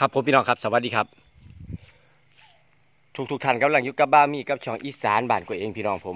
ครับผมพี่น้องครับสวัสดีครับทุกท่านกำลังอยู่กับบ้ามีกับช่องอีสานบ้านตัวเองพี่น้องผม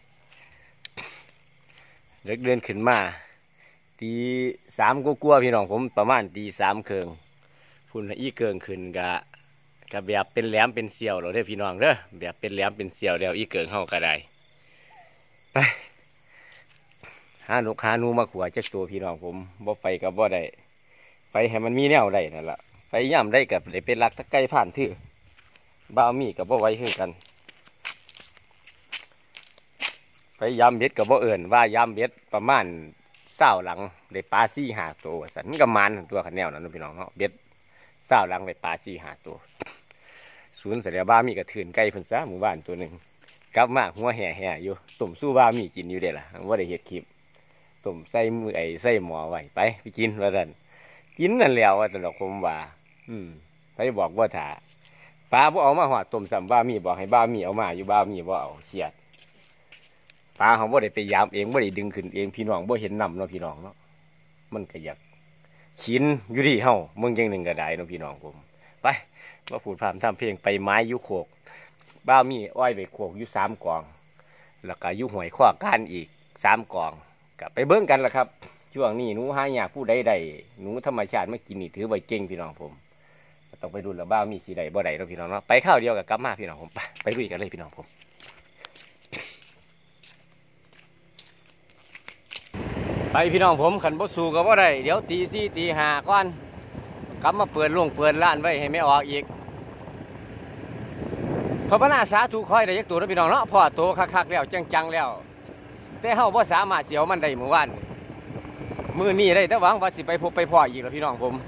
เลิกเดินขึ้นมาตีสามกลัวพี่น้องผมประมาณตีสามเคืองฝุ่นละอีเกิงขึ้นกะแบบเป็นแหลมเป็นเสียวเราเด้อพี่น้องเด้อแบบเป็นแหลมเป็นเสียวแล้วอีเกิงเข้าก็ได้ไปหานกหานูมาขวาจักตัวพี่น้องผมบ่ไปกับบ่ได้ไปให้มันมีแนวได้นั่นแหละไปย่ำได้กับได้เป็นรักตะไคร้ผ่านทื่อบ้ามีกับบ่ไว้คือกันไปยำเบ็ดกับบ่เอิ่นว่ายำเบ็ดประมาณเศร้าหลังได้ปลา4-5 ตัวสันก็มันตัวขันแนวนั้นพี่น้องเนาะเบ็ดเศร้าหลังได้ปลา4-5 ตัวศูนย์เสรียบ้ามีกระถืนไก่เพิ่นซะหมู่บ้านตัวหนึ่งกลับมาหัวแห่อยู่ต้มสู้บ้ามีกินอยู่เด้ล่ะว่าได้เห็ดคลิปต้มใส่มือใส่หม้อไว้ไปกินว่าสันกินนั่นแล้วว่าสันดอกผมว่าไปบอกว่าถ่าปลาบ่เอามาหอดต้มซ้ำบ้ามีบอกให้บ้ามีเอามาอยู่บ้ามีบ่เอาเขียดปลาเขาบ่ได้ไปยามเองบ่ได้ดึงขึ้นเองพี่น้องบ่เห็นนำเนาะพี่น้องเนาะมันก็อยากชิ้นอยู่ที่เฮามึงยังหนึ่งก็ได้เนาะพี่น้องผมไปมาพูดพามทำเพลงไปไม้ยุโขกบ้ามีอ้อยไปโขกอยู่3 กองแล้วก็ยุหวยข้อการอีก3 กองก็ไปเบิ้งกันละครับช่วงนี้หนูหายากผู้ใดหนูธรรมชาติมากินนี่ถือไว้เก่งพี่น้องผมต้องไปดูแล้วบ้ามีสีใดบ่ใดเนาะพี่น้องเนาะไปข้าวเดียวกับกลับมาพี่น้องผมไปลุยกันเลยพี่น้องผมไปพี่น้องผมขันบ่สู้ก็บ่ได้เดี๋ยวตี 4 ตี 5ก่อนกลับมาเปิดร้านไว้ให้ไม่ออกอีกพระพนาสาธุคอยได้ยักตัวนะพี่น้องเนาะพ่อโตคักๆแล้วจังๆแล้วแต่เฮาบ่สามารถเสียวมันได้เมื่อวานมื้อนี้ได้แต่หวังว่าสิไปพบไปพ่ออีกแล้วพี่น้องผม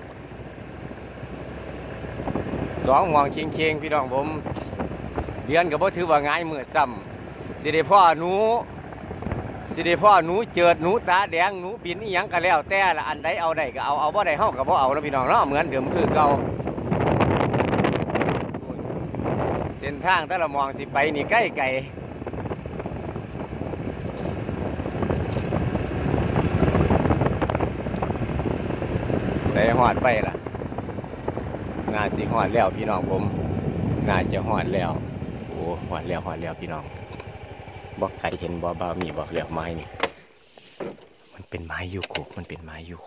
2 หม่องเคียงพี่น้องผมเดือนก็บ่ถือว่าง่ายมื้อซ้ำสิได้พ่อหนูเจิดหนูตาแดงหนูบินอีหยังก็แล้วแต่ละอันใดเอาได้ก็เอาบ่ได้เฮาก็บ่เอาแล้วพี่น้องเนาะเหมือนเดิมคือเก่าเส้นทางแต่ละมองสิไปนี่ใกล้ไกลแต่หอดไปล่ะงานสิหอดแล้วพี่น้องผมงานจะหอดแล้วโอ้หอดแล้วพี่น้องบอกใครเห็นบ่บ่มีบอกเหลือไม้นี่มันเป็นไม้ยูโคมันเป็นไม้ยูโค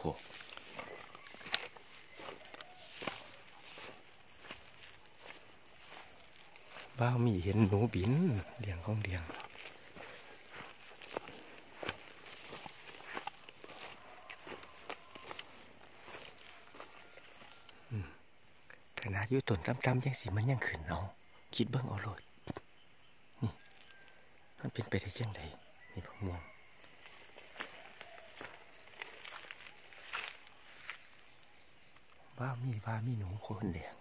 บ้ามีเห็นหนูบินเลี้ยงของเลี้ยงขนาดอยู่ต้นจำยังสิมันยังขึ้นเอาคิดเบิ่งเอาโลดนี่มันเป็นไปได้ยังไงนี่พวกม่วงบ้ามีหนูโคนเลี้ยง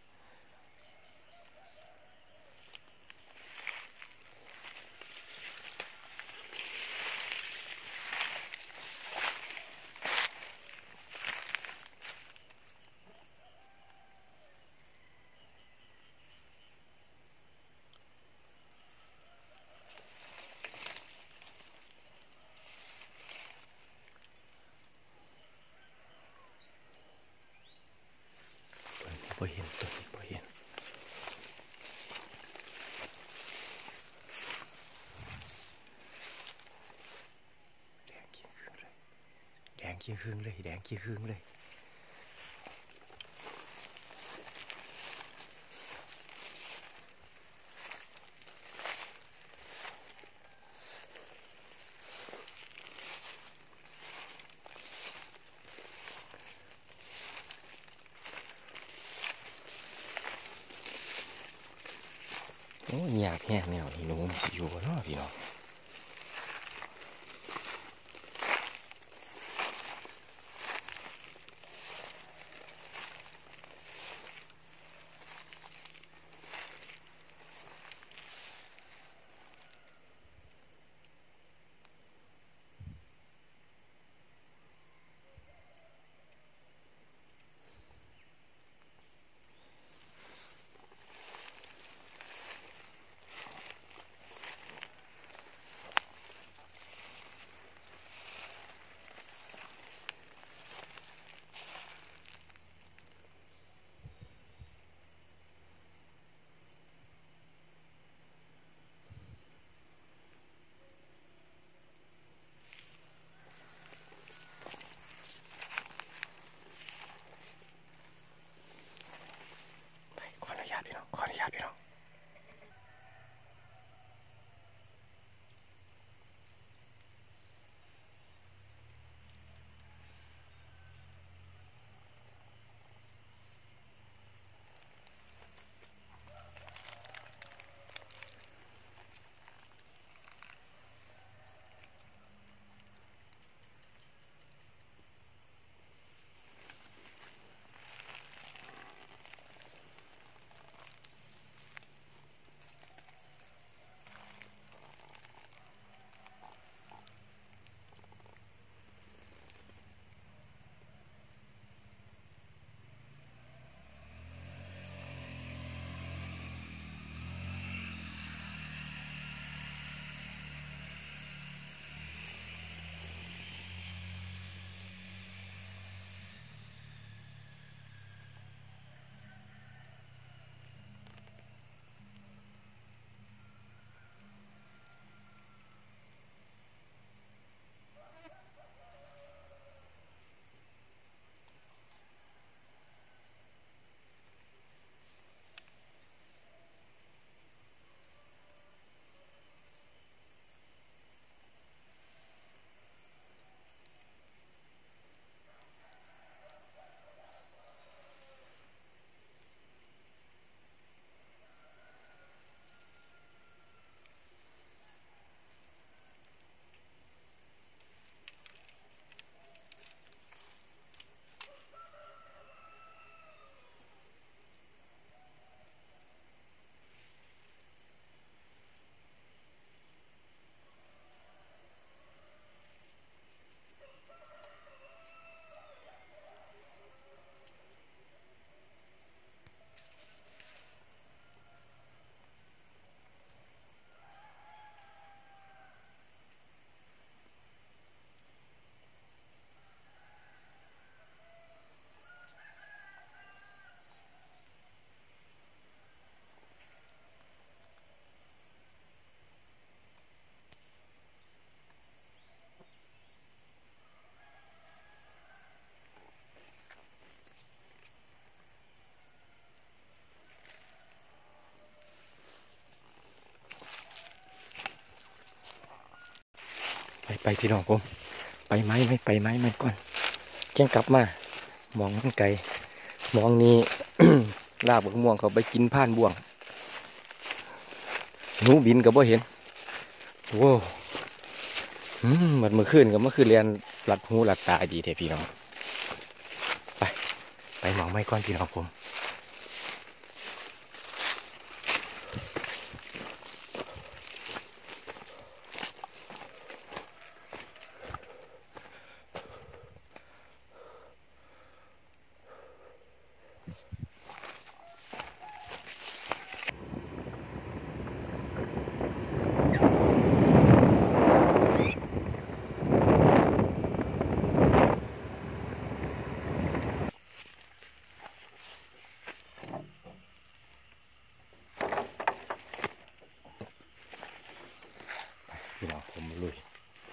บ่เห็นตัวนี้บ่เห็นแดงขี้ครึ่งเลยโอ้ยากแห้งแนวนี่หนูมันสิอยู่เนาะพี่น้องไปพี่น้องผมไปไหมไม่ไปไหมไม่ก่อนแจ้งกลับมามองมันไกลมองนี้ ลากบักม่วงเขาไปกินผ่านบ่วงหนูบินกับบ่เห็นโว้มันเมื่อคืนกับเมื่อคืนเรียนหลัดหูหลัดตาดีเทพี่น้องไปมองไม่ก่อนพี่น้องผมพี่น้องผมลุย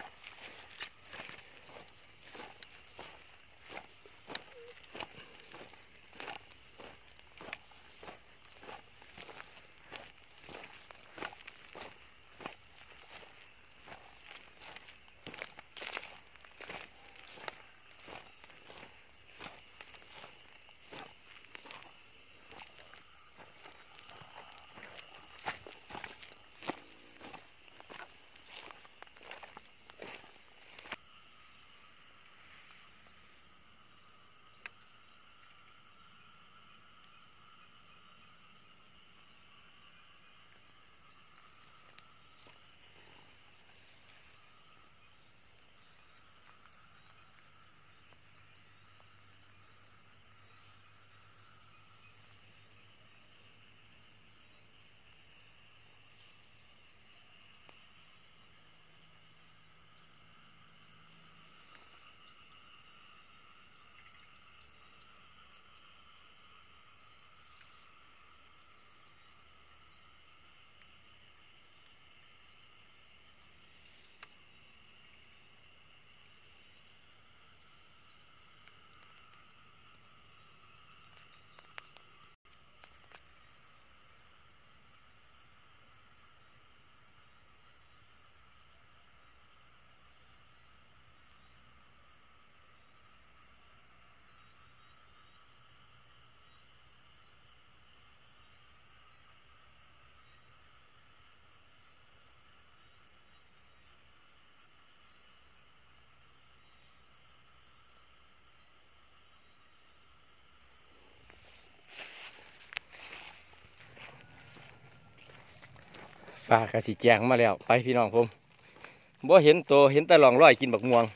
ฟ้ากระสีแจงมาแล้วไปพี่น้องผมบ่เห็นตัวเห็นแต่หลองร้อยกินบักม่วง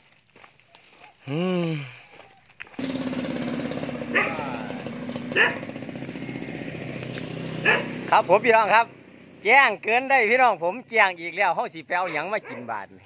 ครับผมพี่น้องครับแจ้งเกินได้พี่น้องผมแจ้งอีกแล้วเฮาสิไปเอาหยังมากินบาด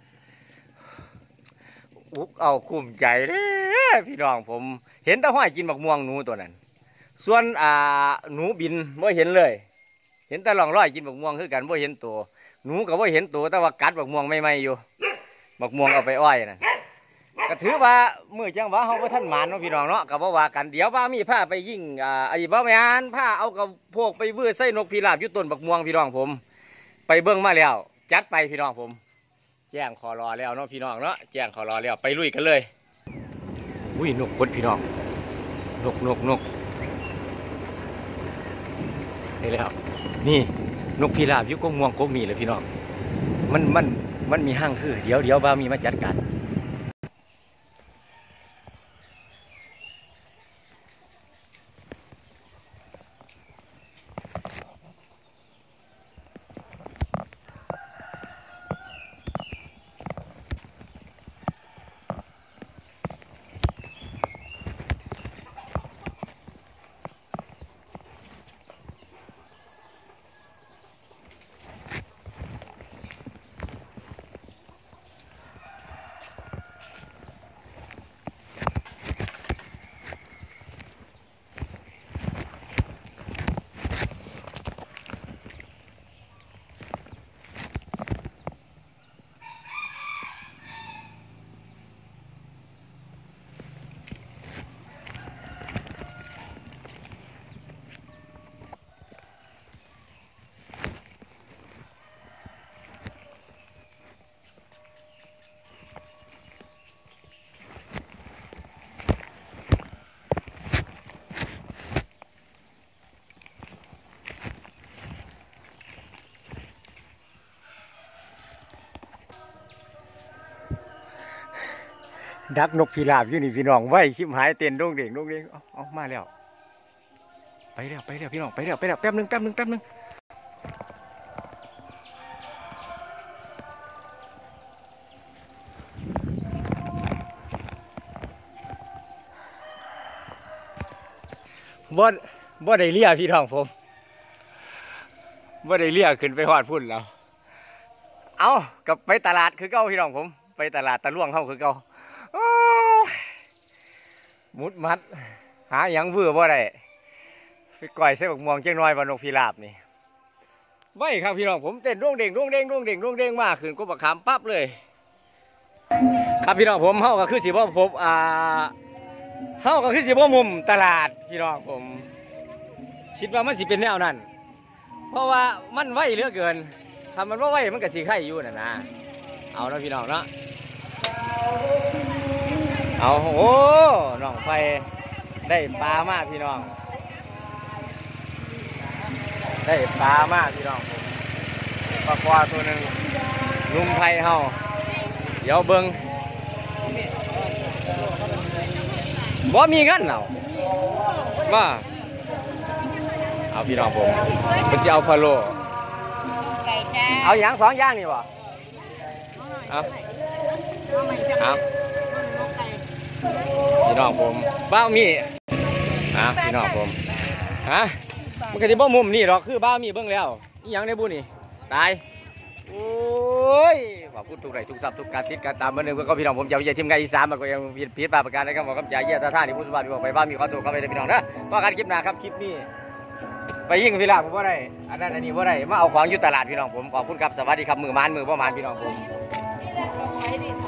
อุกเอาคุ้มใจเด้อพี่น้องผมเห็นแต่ห้อยกินบักม่วงหนูตัวนั้นส่วนหนูบินบ่เห็นเลยเห็นแต่หลองร้อยกินบักม่วงคือกันบ่เห็นตัวหนูก็บ่เห็นตัวแต่ว่ากัดบักม่วงไม่อยู่บักม่วงเอาไปอ้อยนั่นก็ถือว่ามือจังหวะเฮาบ่ทันหมานเนาะพี่น้องเนาะก็บ่ว่ากันเดี๋ยวว่ามีผ้าไปยิ่งไอ้บ่แม่นผ้าเอากับพวกไปวื้อใส่นกพิราบอยู่ต้นบักม่วงพี่น้องผมไปเบิ่งมาแล้วจัดไปพี่น้องผมแจ้งขอรอแล้วเนาะพี่น้องเนาะแจ้งขอรอแล้วไปลุยกันเลยอุ้ยนกพดพี่น้องนกได้แล้วนี่นกพิราบอยู่กงม่วงกงมีเลยพี่น้องมันมีห้างคือเดี๋ยวบ่ามีมาจัดการดักนกพิราบอยู่นี่พี่น้องไว้ชิมหายเต้นโด่งเด่งเอามาแล้วไปแล้วพี่น้องไปแล้วแป๊บนึงบ่ได้เลี้ยพี่น้องผมบ่ได้เลี้ยขึ้นไปหอดพุ่นแล้วเอากับไปตลาดคือเก่าพี่น้องผมไปตลาดตะล่วงเข้าคือเก่ามุดมัดหาอย่างเบื่อบ่ได้ไปก่อยใส่บักม่วงเจ้าน้อยบานนกพิราบนี่ไว้ครับพี่น้องผมเต้นร่วงเด้งมากขึ้นก็บักขามปั๊บเลยครับพี่น้องผมเฮาก็คือสิบ่พบเฮาก็คือสิบ่มุมตลาดพี่น้องผมคิดว่ามันสิเป็นแนวนั้นเพราะว่ามันไวเหลือเกินทำมันว่าไวมันก็สิไข่อยู่น่ะนะเอาเนาะพี่น้องเนาะเอาโอ้น้องไฟได้ปลามากพี่น้องได้ปลามากพี่น้องปลาควาตัวหนึ่งลุงไฟเฮาเดี๋ยวเบิ้งบ่มีเงินเหรอมาเอาพี่น้องผมจะเอาพะโล้เอาอย่าง2 อย่างนี่บ่เอาพี่น้องผมบ้ามีพี่น้องผมมันก็ที่บ่มุมนี่หรอกคือบ้ามีเบิ่งแล้วนี่ยังในบุนี่ตายโอ้ยขอบคุณทุกไร่ทุกทรัพย์ทุกการติดการตามมาหนึ่งเพื่อนก็พี่น้องผมจะวิจัยทีมงานอีสานมันก็ยังผิดบาปประการนะครับบอกคำจ่ายเยี่ยท่าที่ผู้สมัครบอกไปบ้ามีขอตัวเข้าไปเลยพี่น้องนะก็การคลิปหน้าครับคลิปนี้ไปยิ่งพี่ลาผมว่าได้อันนั้นอันนี้ว่าได้มาเอาของอยู่ตลาดพี่น้องผมขอบคุณครับสวัสดีครับมือมานมือพ่อมานพี่น้องผม